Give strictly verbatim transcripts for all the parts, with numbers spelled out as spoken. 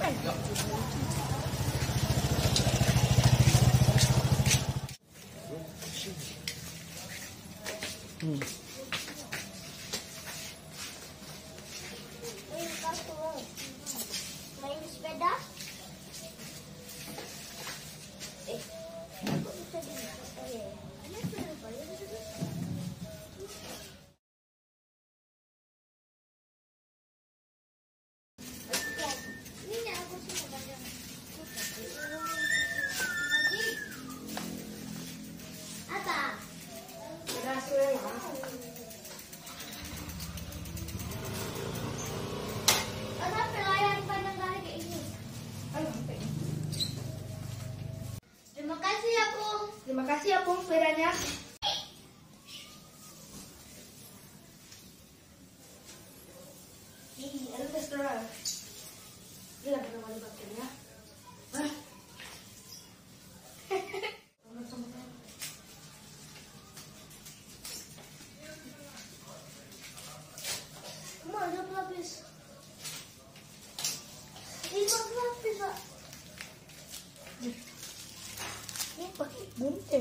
Hmm. Main sepeda? Eh, kok bisa di oh ya? Ada sepeda apa ya? Ini aku sih bagian. Apa? Berhasil ya. Ada pelayan pandang kali kayak ini. Ayo, sampai. Terima kasih ya, Pung. Terima kasih ya, Pung, sepedanya. Ih, ada tes terus. Ini lah pertama dipakainya. Ah. Kamu ada pelapis. Ini pelapis, Pak. Ini pakai gunting.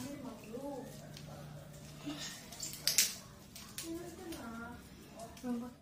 Nampak.